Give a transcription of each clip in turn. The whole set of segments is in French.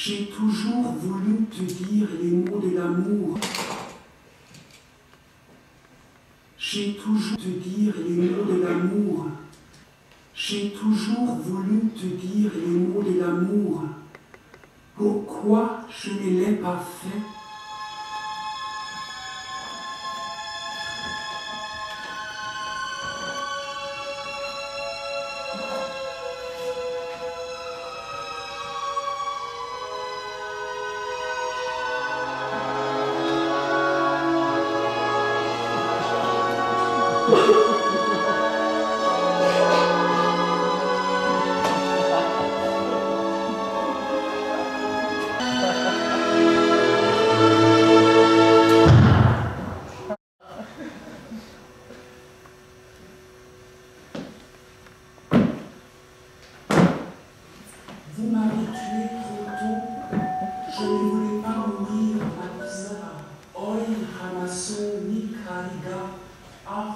J'ai toujours voulu te dire les mots de l'amour. J'ai toujours te dire les mots de l'amour. J'ai toujours voulu te dire les mots de l'amour. Pourquoi je ne l'ai pas fait? Vous m'avez tué trop tôt, je ne voulais pas mourir à ça. Oi, Hamason, Nikariga, ah,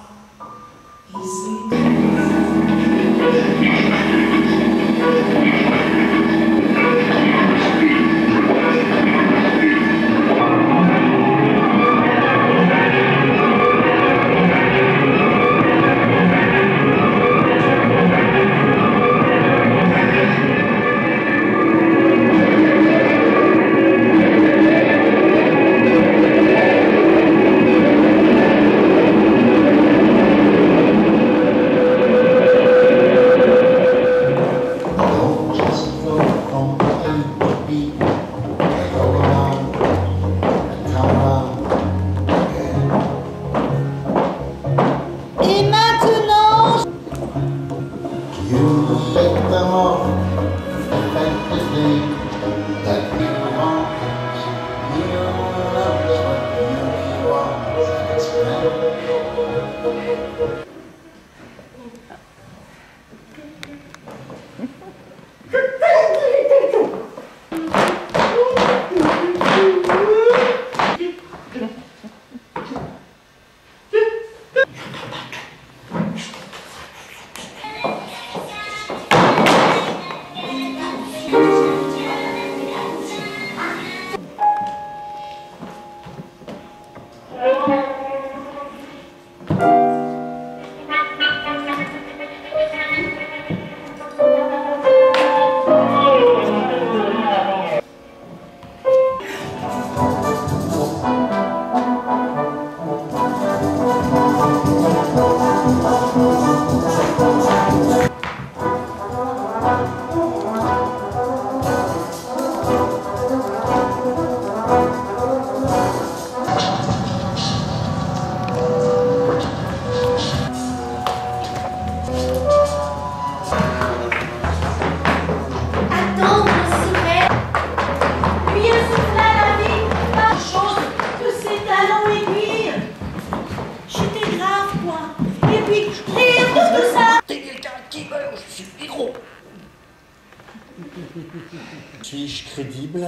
Suis-je crédible?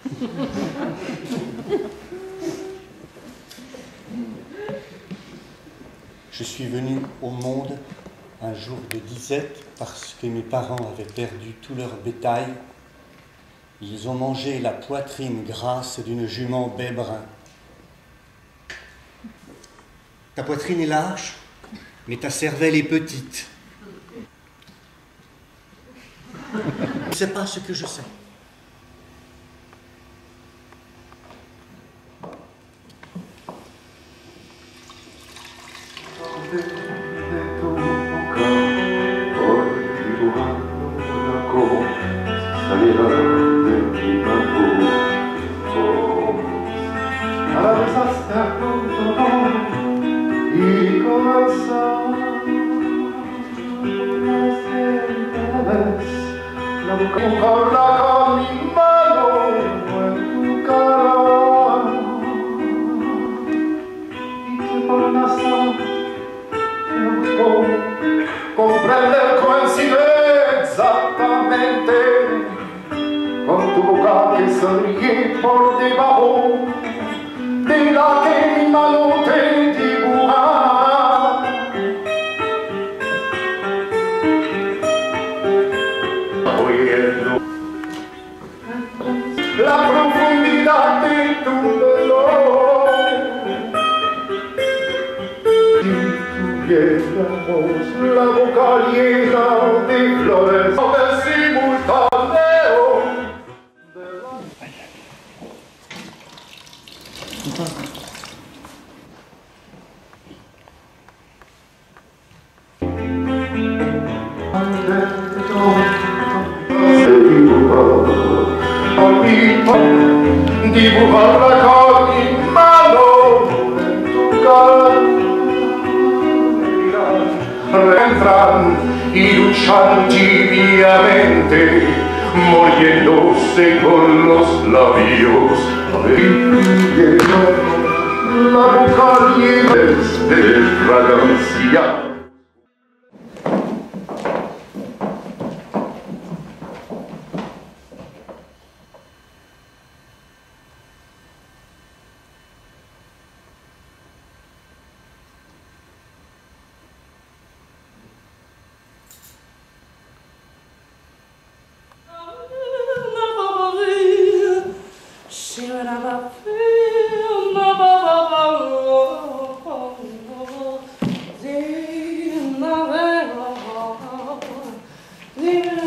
Je suis venu au monde un jour de disette parce que mes parents avaient perdu tout leur bétail. Ils ont mangé la poitrine grasse d'une jument bébrin. Ta poitrine est large, mais ta cervelle est petite. Tu ne sais pas ce que je sais. Comprender coincide esattamente con tu boca che sorride por debajo de la che mi mano te dibuja. Oyendo llenamos la boca llena de flores del simultáneo de la... Dibujarla con mi mano en tu cara, entran y luchan tibiamente, muriéndose con los labios, la boca llena de fragancia. Leave